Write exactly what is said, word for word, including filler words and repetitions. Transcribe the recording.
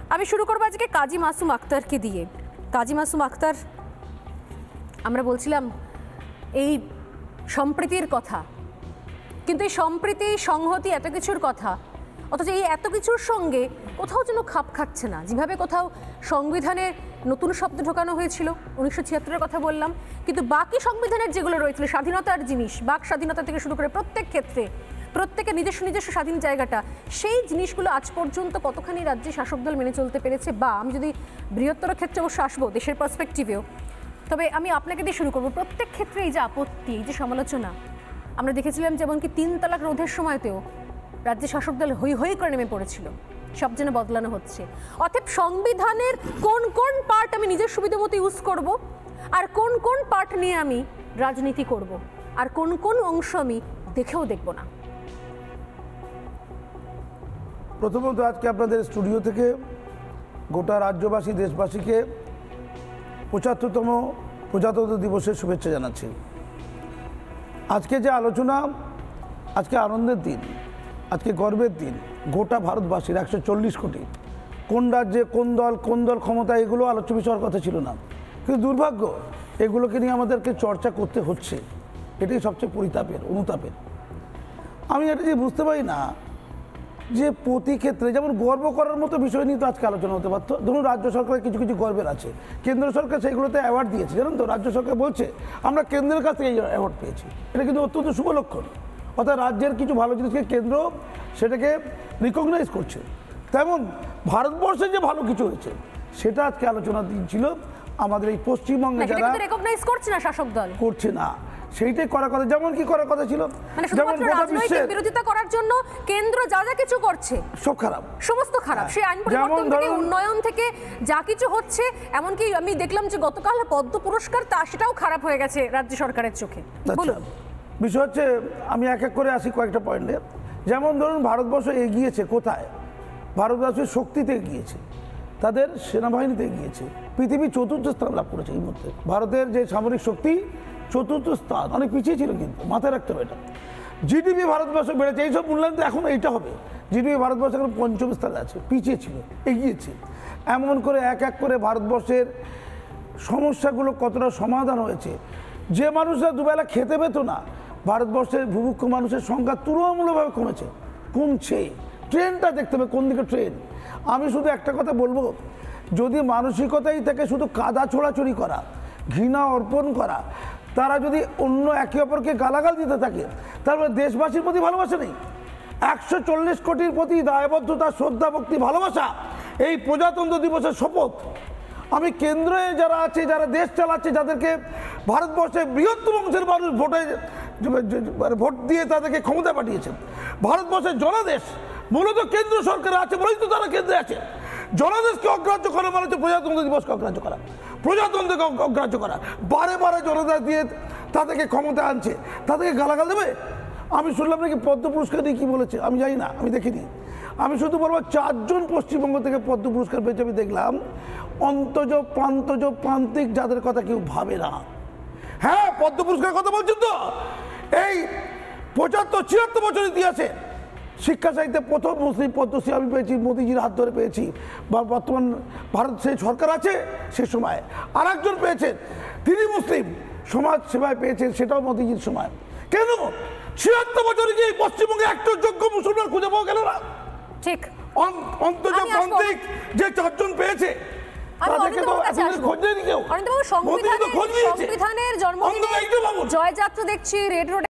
আমি শুরু করব আজকে কাজী মাসুম আক্তারকে দিয়ে। কাজী মাসুম আক্তার, আমরা বলছিলাম এই সম্প্রীতির কথা, কিন্তু এই সম্প্রীতি সংহতি এত কিছুর কথা, অথচ এই এত কিছুর সঙ্গে কোথাও যেন খাপ খাচ্ছে না। যেভাবে কোথাও সংবিধানে নতুন শব্দ ঢোকানো হয়েছিল, উনিশশো ছিয়াত্তরের কথা বললাম, কিন্তু বাকি সংবিধানের যেগুলো রয়েছিল স্বাধীনতার জিনিস, বাক স্বাধীনতা থেকে শুরু করে প্রত্যেক ক্ষেত্রে প্রত্যেকের নিজস্ব নিজস্ব স্বাধীন জায়গাটা, সেই জিনিসগুলো আজ পর্যন্ত কতখানি রাজ্যে শাসক দল মেনে চলতে পেরেছে, বা আমি যদি বৃহত্তর ক্ষেত্রে অবশ্য আসবো দেশের পার্সপেক্টিভেও, তবে আমি আপনাকে দিয়ে শুরু করবো। প্রত্যেক ক্ষেত্রে এই যে আপত্তি, এই যে সমালোচনা আমরা দেখেছিলাম, যেমন কি তিন তালাক রোধের সময়তেও রাজ্যে শাসক দল হই হই করে নেমে পড়েছিল, সব যেন বদলানো হচ্ছে। অতএব সংবিধানের কোন কোন পার্ট আমি নিজের সুবিধা মতো ইউজ করব, আর কোন কোন পার্ট নিয়ে আমি রাজনীতি করব, আর কোন কোন অংশ আমি দেখেও দেখব না। প্রথমত আজকে আপনাদের স্টুডিও থেকে গোটা রাজ্যবাসী দেশবাসীকে পঁচাত্তরতম প্রজাতন্ত্র দিবসের শুভেচ্ছা জানাচ্ছি। আজকে যে আলোচনা, আজকে আনন্দের দিন, আজকে গর্বের দিন গোটা ভারতবাসীর একশো চল্লিশ কোটি। কোন রাজ্যে কোন দল কোন দল ক্ষমতা, এগুলো আলোচ্য বিষয়ের কথা ছিল না, কিন্তু দুর্ভাগ্য এগুলোকে নিয়ে আমাদেরকে চর্চা করতে হচ্ছে। এটাই সবচেয়ে পরিতাপের, অনুতাপের। আমি এটা যে বুঝতে পারি না যে প্রতি ক্ষেত্রে, যেমন গর্ব করার মতো বিষয় নিয়ে তো আজকে আলোচনা হতে পারতো। ধরুন রাজ্য সরকারের কিছু কিছু গর্বের আছে, কেন্দ্র সরকার সেইগুলোতে অ্যাওয়ার্ড দিয়েছে, জানেন তো। রাজ্য সরকার বলছে আমরা কেন্দ্রের কাছ থেকে এই অ্যাওয়ার্ড পেয়েছি, এটা কিন্তু অত্যন্ত শুভ লক্ষণ। অর্থাৎ রাজ্যের কিছু ভালো জিনিসকে কেন্দ্র সেটাকে রিকগনাইজ করছে। তেমন ভারতবর্ষে যে ভালো কিছু হয়েছে সেটা আজকে আলোচনা ছিল। আমাদের এই পশ্চিমবঙ্গে যারা রিকগনাইজ করছে না, শাসক দল করছে না, সেইটাই করার কথা। যেমন কি করার কথা ছিল, যেমন রাজনৈতিক বিরোধিতা করার জন্য কেন্দ্র যা যা কিছু করছে সব খারাপ, সমস্ত খারাপ। সেই আইন পরিবর্তন থেকে উন্নয়ন থেকে যা কিছু হচ্ছে, এমনকি আমি দেখলাম যে গতকাল পদ্ম পুরস্কার, তা সেটাও খারাপ হয়ে গেছে রাজ্য সরকারের চোখে। বলুন, বিষয় হচ্ছে, আমি এক এক করে আসি কয়েকটা পয়েন্টে। যেমন ধরুন ভারতবর্ষ এগিয়েছে কোথায়? ভারতবর্ষের শক্তিতে এগিয়েছে, তাদের সেনাবাহিনীতে এগিয়েছে, পৃথিবীর চতুর্থ স্থান লাভ করেছে এই মুহূর্তে। ভারতের যে সামরিক শক্তি চতুর্থ স্থান, অনেক পিছিয়ে ছিল, কিন্তু মাথায় রাখতে হবে এটা। জিডিপি ভারতবর্ষ বেড়েছে, এইসব মূল্যায়ন তো এখন এইটা হবে। জিডিপি ভারতবর্ষ এখন পঞ্চম স্থানে আছে, পিছিয়ে ছিল, এগিয়েছে। এমন করে এক এক করে ভারতবর্ষের সমস্যাগুলো কতটা সমাধান হয়েছে। যে মানুষরা দুবেলা খেতে পেত না, ভারতবর্ষের ভূভুক্ষ মানুষের সংখ্যা তুলনামূলকভাবে কমেছে, কমছে। ট্রেনটা দেখতে হবে কোন দিকে ট্রেন। আমি শুধু একটা কথা বলবো, যদি মানসিকতাই থেকে শুধু কাদা ছোড়াছড়ি করা, ঘৃণা অর্পণ করা, তারা যদি অন্য একে অপরকে গালাগাল দিতে থাকে, তারপরে দেশবাসীর প্রতি ভালোবাসা নেই। একশো চল্লিশ কোটির প্রতি দায়বদ্ধতা, শ্রদ্ধা, ভক্তি, ভালোবাসা, এই প্রজাতন্ত্র দিবসের শপথ। আমি কেন্দ্রে যারা আছে, যারা দেশ চালাচ্ছে, যাদেরকে ভারতবর্ষের বৃহত্তম অংশের মানুষ ভোটে ভোট দিয়ে তাদেরকে ক্ষমতা পাঠিয়েছে, ভারতবর্ষের জনাদেশ মূলত কেন্দ্র সরকার আছে বলেই তো তারা কেন্দ্রে আছে। জনাদেশকে অগ্রাহ্য করা মানে হচ্ছে প্রজাতন্ত্র দিবসকে অগ্রাহ্য করা, প্রজাতন্ত্রকে অগ্রাহ্য করা। বারে বারে জনতা দিয়ে তাদেরকে ক্ষমতা আনছে, তাদেরকে গালাগাল দেবে? আমি শুনলাম নাকি পদ্ম পুরস্কার দিয়ে কী বলেছে, আমি জানি না, আমি দেখিনি। আমি শুধু বলবো, চারজন পশ্চিমবঙ্গ থেকে পদ্ম পুরস্কার পেয়েছে আমি দেখলাম। অন্তজ প্রান্তজ প্রান্তিক, যাদের কথা কেউ ভাবে না। হ্যাঁ, পদ্ম পুরস্কারের কথা বলছেন তো, এই পঁচাত্তর ছিয়াত্তর বছর ইতিহাসে শিক্ষা সাহিত্যে প্রথম মুসলিম পদ্মশ্রী আমি পেয়েছি, মোদিজির হাত ধরে পেয়েছি। বা বর্তমান ভারত সেই সরকার আছে সে সময় আর একজন পেয়েছেন, তিনি মুসলিম, সমাজ সেবায় পেয়েছেন, সেটাও মোদিজির সময়। কেন ছিয়াত্তর বছরে গিয়ে পশ্চিমবঙ্গে একটা যোগ্য মুসলমান খুঁজে পাওয়া গেল না? ঠিক, অন্তত প্রান্তিক যে চারজন পেয়েছে তাদেরকে তো খোঁজ নেয়নি কেউ। সংবিধানের জন্ম জয়যাত্রা দেখছি রেড রোডে।